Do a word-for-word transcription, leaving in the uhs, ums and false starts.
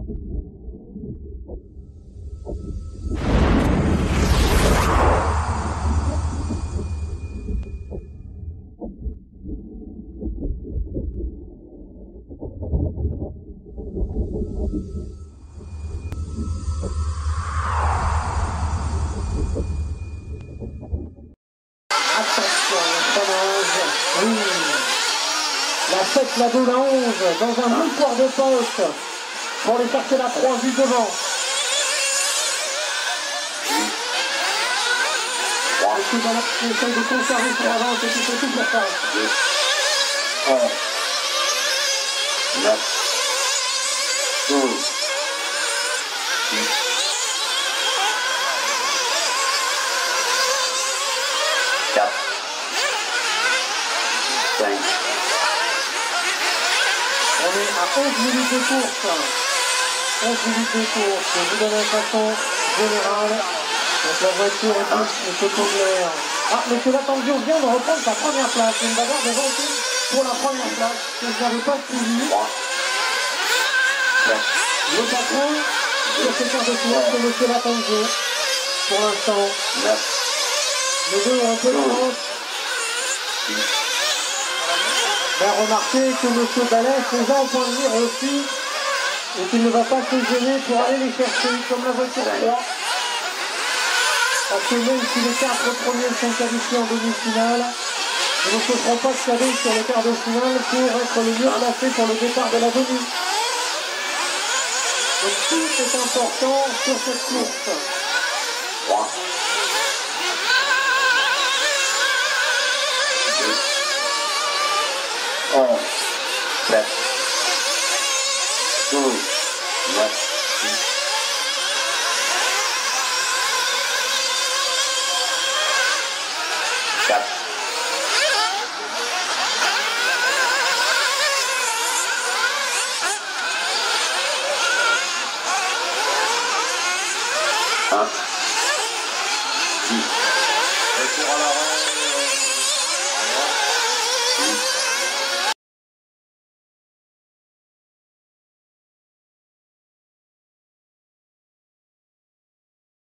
Attention, le freinage. Oui. La sept, la deux, la onze, dans un mouchoir de poste pour aller chercher la trois vue devant. Monsieur Ballard qui essaye de conserver son avance et qui fait tout pour ça. un, neuf, douze, dix, quatre, cinq. On est à onze minutes de course. onze minutes de course. Je vous donne un façon générale. Donc la voiture est plus, monsieur Kogler. Ah, monsieur Latangio vient de reprendre sa première place. Une bagarre de vingt pour la première place. Que je n'avais pas suivi. Le patron, sur ce quart de tour, c'est monsieur Latangio. Pour l'instant. Les deux ont un peu d'avance. Ben, remarquez que monsieur Ballet, faisant au point de mire aussi, et qu'il ne va pas se gêner pour aller les chercher, comme la voiture trois. Parce que même si les quatre premiers sont qualifiés en demi-finale, ils ne se feront pas de cadeau sur le quart de finale pour être le mieux placé pour le départ de la demi. Donc tout est important sur cette course. onze, sept, douze, neuf, dix, quatre, un.